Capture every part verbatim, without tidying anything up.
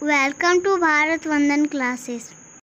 Welcome to Bharat Vandan classes.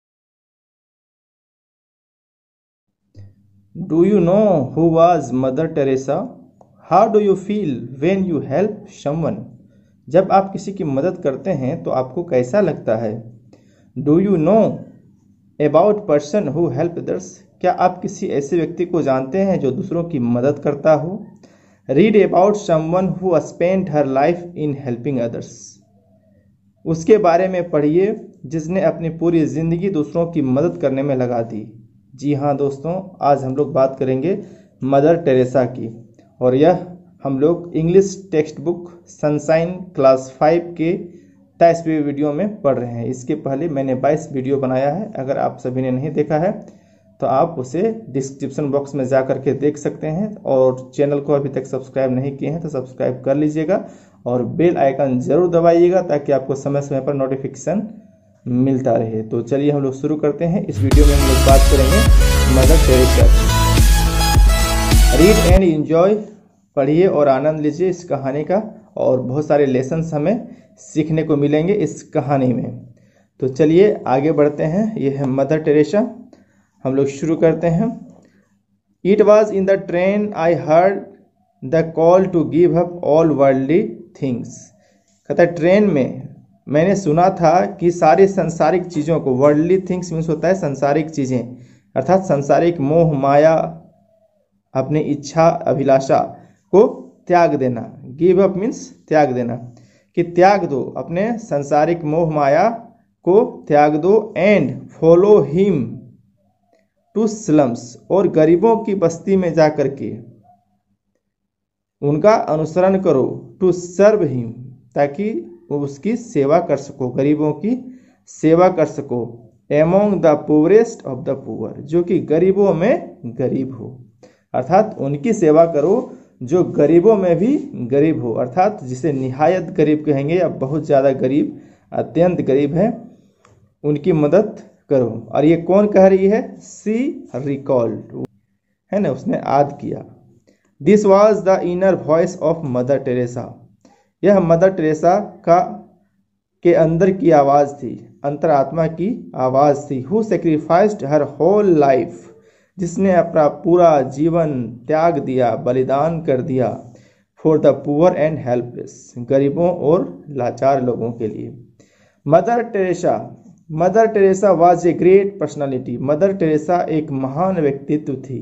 Do you know who was Mother Teresa? How do you feel when you help someone? जब आप किसी की मदद करते हैं तो आपको कैसा लगता है? Do you know about person who help others? क्या आप किसी ऐसे व्यक्ति को जानते हैं जो दूसरों की मदद करता हो? Read about someone who spent her life in helping others. उसके बारे में पढ़िए जिसने अपनी पूरी ज़िंदगी दूसरों की मदद करने में लगा दी। जी हाँ दोस्तों, आज हम लोग बात करेंगे मदर टेरेसा की और यह हम लोग English text book sunshine class five के तेईसवीं वीडियो में पढ़ रहे हैं। इसके पहले मैंने बाईस वीडियो बनाया है, अगर आप सभी ने नहीं देखा है तो आप उसे डिस्क्रिप्शन बॉक्स में जा करके देख सकते हैं और चैनल को अभी तक सब्सक्राइब नहीं किए हैं तो सब्सक्राइब कर लीजिएगा और बेल आइकन जरूर दबाइएगा ताकि आपको समय समय पर नोटिफिकेशन मिलता रहे। तो चलिए हम लोग शुरू करते हैं। इस वीडियो में हम लोग बात करेंगे Mother Teresa. Read and enjoy, पढ़िए और आनंद लीजिए इस कहानी का और बहुत सारे लेसन्स हमें सीखने को मिलेंगे इस कहानी में। तो चलिए आगे बढ़ते हैं। यह है मदर टेरेसा, हम लोग शुरू करते हैं। It was in the train I heard the call to give up all worldly things. कहता है ट्रेन में मैंने सुना था कि सारी संसारिक चीज़ों को, वर्ल्डली थिंग्स मीन्स होता है संसारिक चीज़ें, अर्थात संसारिक मोह माया, अपनी इच्छा अभिलाषा को त्याग देना। गिव अप मीन्स त्याग देना, कि त्याग दो, अपने संसारिक मोह माया को त्याग दो। And follow him to slums, और गरीबों की बस्ती में जा कर के उनका अनुसरण करो। टू सर्व हिम, ताकि वो उसकी सेवा कर सको, गरीबों की सेवा कर सको। Among the poorest of the poor, जो कि गरीबों में गरीब हो, अर्थात उनकी सेवा करो जो गरीबों में भी गरीब हो, अर्थात जिसे निहायत गरीब कहेंगे या बहुत ज़्यादा गरीब, अत्यंत गरीब है, उनकी मदद करो। और ये कौन कह रही है? सी रिकॉल्ड, है ना, उसने याद किया। This was the inner voice of Mother Teresa, यह मदर टेरेसा का के अंदर की आवाज़ थी, अंतरात्मा की आवाज़ थी। Who sacrificed her whole life, जिसने अपना पूरा जीवन त्याग दिया, बलिदान कर दिया। For the poor and helpless, गरीबों और लाचार लोगों के लिए। Mother Teresa Mother Teresa was a great personality, Mother Teresa एक महान व्यक्तित्व थी।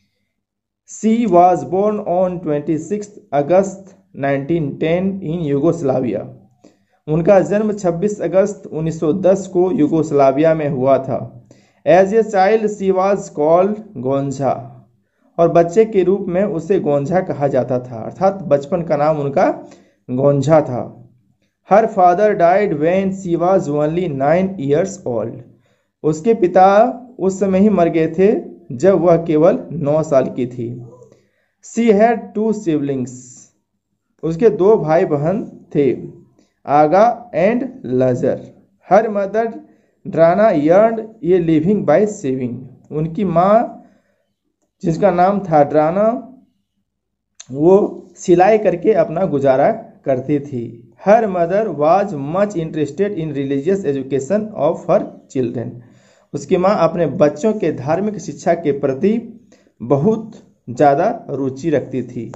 She was born on twenty six August nineteen ten in Yugoslavia, उनका जन्म छब्बीस अगस्त उन्नीस सौ दस को यूगोस्लाविया में हुआ था। As a child she was called Gonxha, और बच्चे के रूप में उसे गोंझा कहा जाता था, अर्थात बचपन का नाम उनका गोंझा था। Her father died when she was only nine years old, उसके पिता उस समय ही मर गए थे जब वह केवल नौ साल की थी। सी हैड टू सिबलिंग्स, उसके दो भाई बहन थे, Aga and Lazar. Her mother Drana earned a living by sewing, उनकी माँ जिसका नाम था ड्राना, वो सिलाई करके अपना गुजारा करती थी। Her mother was much interested in religious education of her children, उसकी माँ अपने बच्चों के धार्मिक शिक्षा के प्रति बहुत ज़्यादा रुचि रखती थी,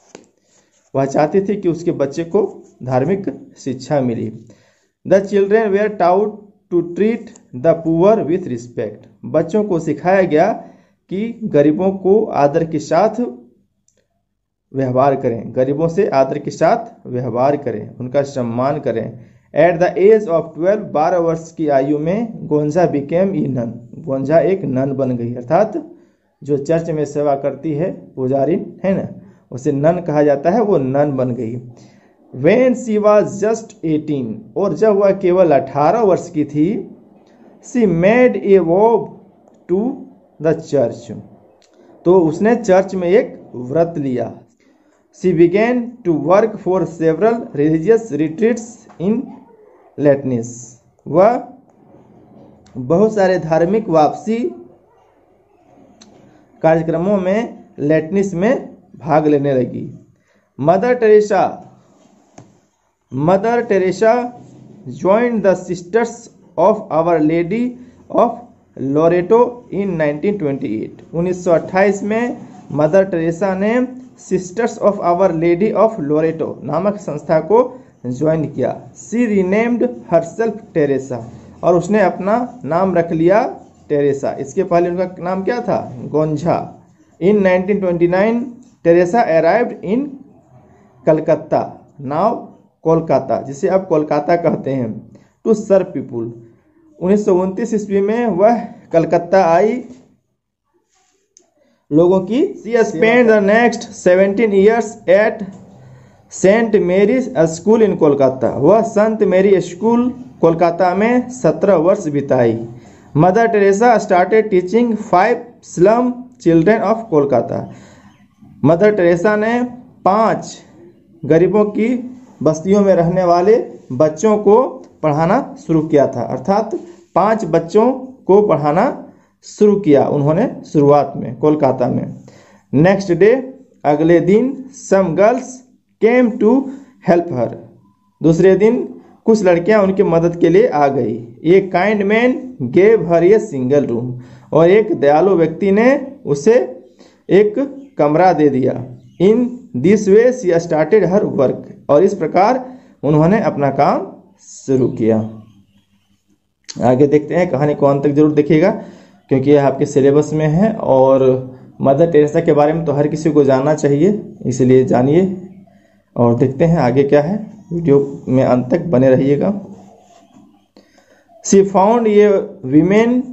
वह चाहती थी कि उसके बच्चे को धार्मिक शिक्षा मिली। The children were taught to treat the poor with respect, बच्चों को सिखाया गया कि गरीबों को आदर के साथ व्यवहार करें, गरीबों से आदर के साथ व्यवहार करें, उनका सम्मान करें। At the age of twelve, बारह वर्ष की आयु में Gonxha became E none, Gonxha एक नन बन गई, अर्थात जो चर्च में सेवा करती है, पुजारी है ना, उसे नन कहा जाता है, वो नन बन गई। When she was just eighteen, और जब वह केवल अठारह वर्ष की थी, she made a vow to the church, तो उसने चर्च में एक व्रत लिया। She began to work for several religious retreats in Letnice, वह बहुत सारे धार्मिक वापसी कार्यक्रमों में लेटनिस में भाग लेने लगी। Mother Teresa Mother Teresa joined the Sisters of Our Lady of Loreto in nineteen twenty eight. उन्नीस सौ अट्ठाईस में मदर टेरेसा ने Sisters of Our Lady of Loreto नामक संस्था को ज्वाइन किया। सी रीनेम्ड हरसेल्फ टेरेसा, और उसने अपना नाम रख लिया टेरेसा। इसके पहले उनका नाम क्या था? Gonxha. In nineteen twenty nine Teresa arrived in Calcutta, now Kolkata, जिसे अब कोलकाता कहते हैं, टू सर्व पीपुल। उन्नीस सौ उनतीस ईस्वी में वह कलकत्ता आई लोगों की। She spend the next seventeen years at Saint Mary's school in Kolkata. वह संत मेरी स्कूल कोलकाता में सत्रह वर्ष बिताई। Mother Teresa started teaching five slum children of Kolkata. Mother Teresa ने पांच गरीबों की बस्तियों में रहने वाले बच्चों को पढ़ाना शुरू किया था, अर्थात पांच बच्चों को पढ़ाना शुरू किया उन्होंने शुरुआत में कोलकाता में। नेक्स्ट डे, अगले दिन, some girls came to help her. दूसरे दिन कुछ लड़कियां उनकी मदद के लिए आ गई। एक kind man gave her a single room, और एक दयालु व्यक्ति ने उसे एक कमरा दे दिया। In this way she started her work, और इस प्रकार उन्होंने अपना काम शुरू किया। आगे देखते हैं, कहानी को अंत तक जरूर देखिएगा क्योंकि यह आपके सिलेबस में है, और मदर टेरेसा के बारे में तो हर किसी को जानना चाहिए, इसलिए जानिए। और देखते हैं आगे क्या है, वीडियो में अंत तक बने रहिएगा। She found a women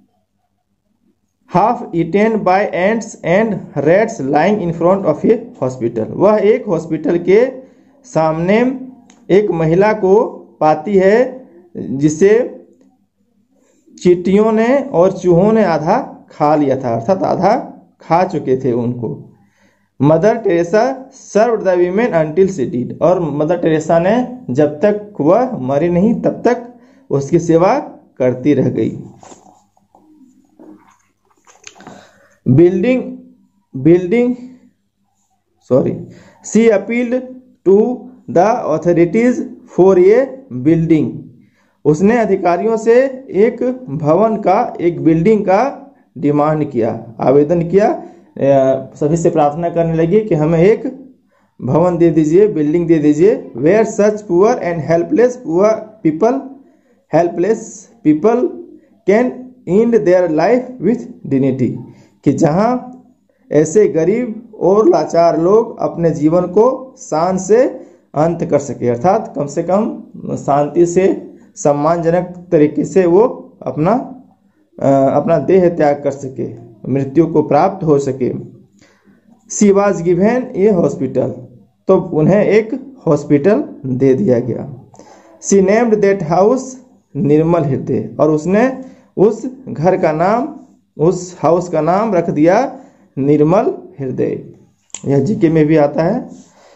half eaten by ants and rats lying in front of a hospital. वह एक हॉस्पिटल के सामने एक महिला को पाती है जिसे चींटियों ने और चूहों ने आधा खा लिया था, अर्थात आधा खा चुके थे उनको। Mother Teresa served the women until she died, और मदर टेरेसा ने जब तक वह मरी नहीं तब तक उसकी सेवा करती रह गई। Building building sorry she appealed to the authorities for a building. उसने अधिकारियों से एक भवन का, एक बिल्डिंग का डिमांड किया, आवेदन किया, सभी से प्रार्थना करने लगी कि हमें एक भवन दे दीजिए, बिल्डिंग दे दीजिए। Where such poor and helpless poor people helpless people can end their life with dignity, कि जहां ऐसे गरीब और लाचार लोग अपने जीवन को शान से अंत कर सके, अर्थात कम से कम शांति से सम्मानजनक तरीके से वो अपना अपना देह त्याग कर सके, मृत्यु को प्राप्त हो सके। She was given a hospital, तो उन्हें एक हॉस्पिटल दे दिया गया। She named that house Nirmal Hriday, और उसने उस घर का नाम, उस हाउस का नाम रख दिया निर्मल हृदय। यह जीके में भी आता है।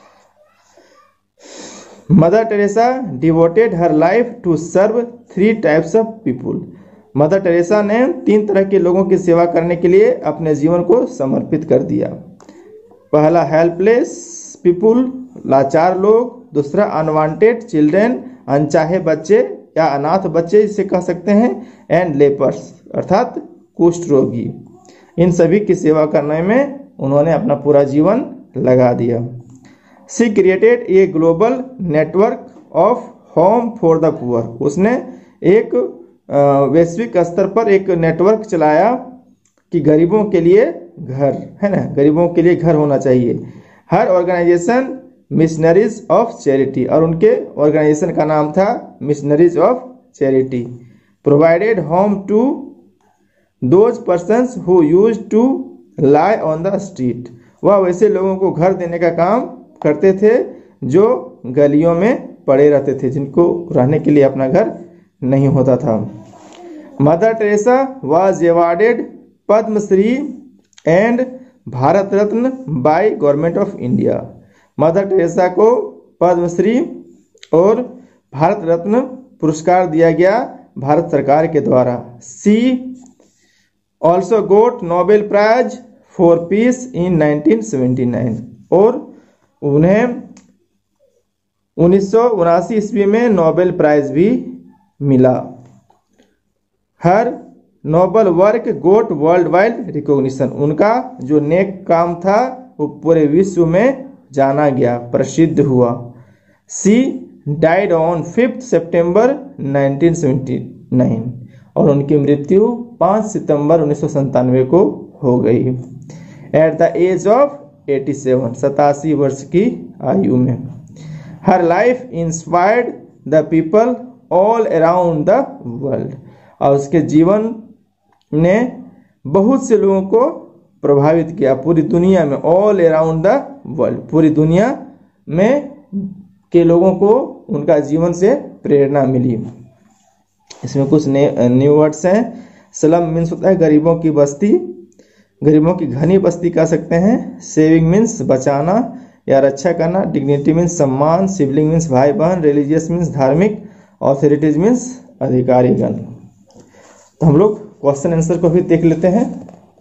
Mother Teresa devoted her life to serve three types of people. Mother Teresa ने तीन तरह के लोगों की सेवा करने के लिए अपने जीवन को समर्पित कर दिया। पहला हेल्पलेस पीपुल, लाचार लोग। दूसरा अनवांटेड चिल्ड्रेन, अनचाहे बच्चे या अनाथ बच्चे जिसे कह सकते हैं। एंड लेपर्स, अर्थात कुष्ठ रोगी। इन सभी की सेवा करने में उन्होंने अपना पूरा जीवन लगा दिया। She created a global network of home for the poor. उसने एक वैश्विक स्तर पर एक नेटवर्क चलाया कि गरीबों के लिए घर है ना, गरीबों के लिए घर होना चाहिए। Her organisation Missionaries of Charity, और उनके ऑर्गेनाइजेशन का नाम था Missionaries of Charity. Provided home to those persons who used to lie on the street. वह वैसे लोगों को घर देने का काम करते थे जो गलियों में पड़े रहते थे, जिनको रहने के लिए अपना घर नहीं होता था। Mother Teresa was awarded Padmashri and Bharat Ratna by government of India. Mother Teresa को पद्मश्री और भारत रत्न पुरस्कार दिया गया भारत सरकार के द्वारा। She also got Nobel prize for peace in nineteen seventy nine, और उन्हें उन्नीस सौ उनासी ईस्वी में नोबेल प्राइज भी मिला। Her noble work got world wide recognition, उनका जो नेक काम था वो पूरे विश्व में जाना गया, प्रसिद्ध हुआ। She died on fifth September nineteen seventy nine, और उनकी मृत्यु पाँच सितंबर उन्नीस सौ संतानवे को हो गई एट द एज ऑफ सत्तासी, सतासी वर्ष की आयु में। Her life inspired the people all around the world, और उसके जीवन ने बहुत से लोगों को प्रभावित किया पूरी दुनिया में। ऑल अराउंड द वर्ल्ड, पूरी दुनिया में के लोगों को उनका जीवन से प्रेरणा मिली। इसमें कुछ न्यू वर्ड्स हैं। स्लम मीन्स होता है गरीबों की बस्ती, गरीबों की घनी बस्ती कह सकते हैं। सेविंग मीन्स बचाना या रक्षा करना। डिग्निटी मीन्स सम्मान। सिबलिंग मीन्स भाई बहन। रिलीजियस मीन्स धार्मिक। ऑथोरिटीज मीन्स अधिकारीगण। तो हम लोग क्वेश्चन आंसर को भी देख लेते हैं।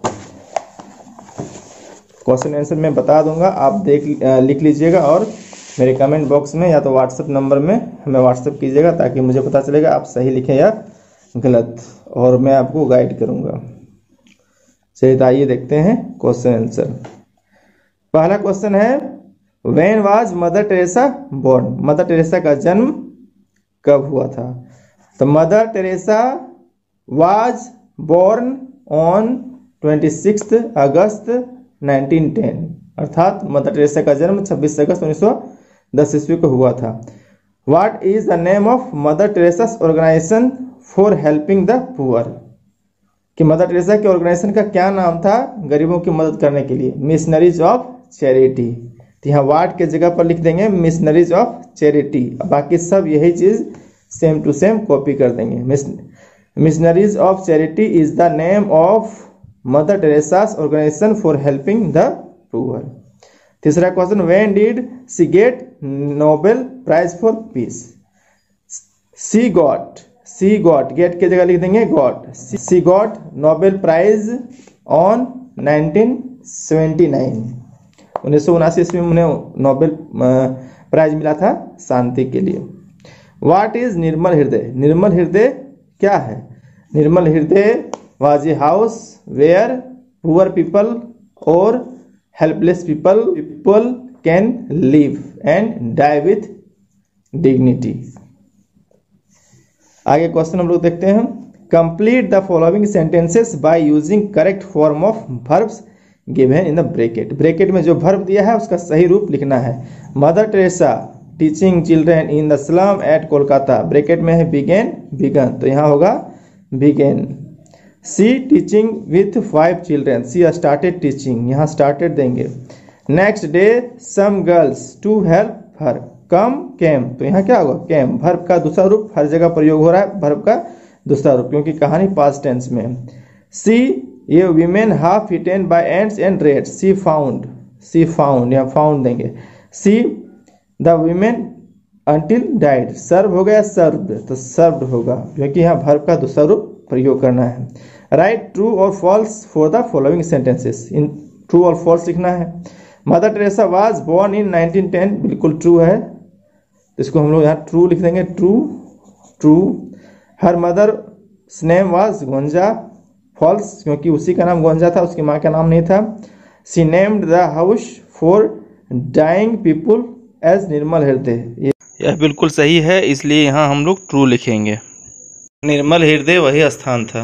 क्वेश्चन आंसर मैं बता दूंगा, आप देख लिख लीजिएगा और मेरे कमेंट बॉक्स में या तो व्हाट्सएप नंबर में हमें व्हाट्सएप कीजिएगा, ताकि मुझे पता चलेगा आप सही लिखें या गलत, और मैं आपको गाइड करूंगा। चलिए तो आइए देखते हैं क्वेश्चन आंसर। पहला क्वेश्चन है, when was Mother Teresa born, Mother Teresa का जन्म कब हुआ था? तो Mother Teresa was born on छब्बीस अगस्त नाइनटीन टेन, अर्थात मदर टेरेसा का जन्म छब्बीस अगस्त उन्नीस सौ दस ईस्वी को हुआ था। What is the name of Mother Teresa's organisation for helping the poor, कि मदर टेरेसा के ऑर्गेनाइजेशन का क्या नाम था गरीबों की मदद करने के लिए? Missionaries of Charity. तो यहाँ वार्ड के जगह पर लिख देंगे मिशनरीज ऑफ चैरिटी, बाकी सब यही चीज सेम टू सेम कॉपी कर देंगे। Missionaries of Charity is the name of Mother Teresa's organisation for helping the poor. तीसरा question, when did she get Nobel prize for peace? She got, she got, get के जगह लिख देंगे got. She got Nobel prize on nineteen seventy nine, उन्नीस सौ उनासी ईस्वी में उन्हें नोबेल प्राइज मिला था शांति के लिए। व्हाट इज निर्मल हृदय? निर्मल हृदय क्या है? Nirmal Hriday was a house where poor people और helpless people people can live and die with dignity. आगे क्वेश्चन हम लोग देखते हैं। Complete the following sentences by using correct form of verbs given in the bracket. Bracket में जो verb दिया है उसका सही रूप लिखना है। Mother Teresa teaching children in the slum at Kolkata, bracket में है बिगेन, बिगन, तो यहाँ होगा begin. She teaching with five children, she started teaching, यहाँ स्टार्टेड देंगे। Next day some girls to help her, come came, तो यहाँ क्या होगा केम, वर्ब का दूसरा रूप हर जगह प्रयोग हो रहा है, वर्ब का दूसरा रूप, क्योंकि कहानी पास्ट टेंस में है। She a women half eaten by ants and rats, she found, she found, यहाँ फाउंड देंगे। She the women until died, serve हो गया सर्व, तो सर्व्ड होगा, क्योंकि यहाँ वर्ब का दूसरा रूप प्रयोग करना है। राइट ट्रू और false for the following sentences, in true और फॉल्स लिखना है। Mother Teresa was born in nineteen ten, बिल्कुल ट्रू है, इसको हम लोग यहाँ ट्रू लिख देंगे, true true. Her mother name was Gonxha, false, क्योंकि उसी का नाम गोंजा था, उसकी माँ का नाम नहीं था। She named the house for dying people as Nirmal Hriday, यह बिल्कुल सही है, इसलिए यहाँ हम लोग ट्रू लिखेंगे। निर्मल हृदय वही स्थान था।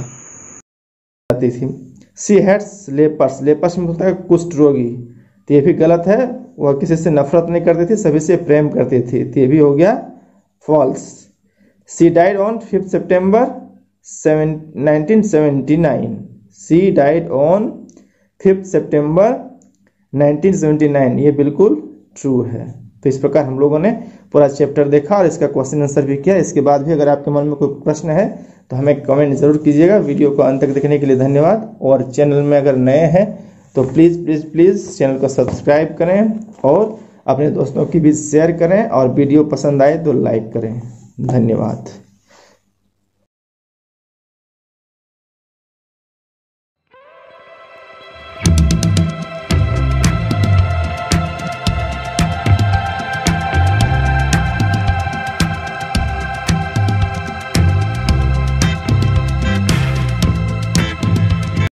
थी सी हैड्स लेपर्स, लेपर्स में होता है कुष्ठ रोगी, तो ये भी गलत है, वह किसी से नफरत नहीं करती थी, सभी से प्रेम करती थी, तो ये भी हो गया false. She died on fifth September nineteen seventy nine, she died on fifth September nineteen seventy nine, ये बिल्कुल ट्रू है। तो इस प्रकार हम लोगों ने पूरा चैप्टर देखा और इसका क्वेश्चन आंसर भी किया। इसके बाद भी अगर आपके मन में कोई प्रश्न है तो हमें कमेंट जरूर कीजिएगा। वीडियो को अंत तक देखने के लिए धन्यवाद, और चैनल में अगर नए हैं तो प्लीज़ प्लीज़ प्लीज़ चैनल को सब्सक्राइब करें और अपने दोस्तों की भी शेयर करें, और वीडियो पसंद आए तो लाइक करें। धन्यवाद।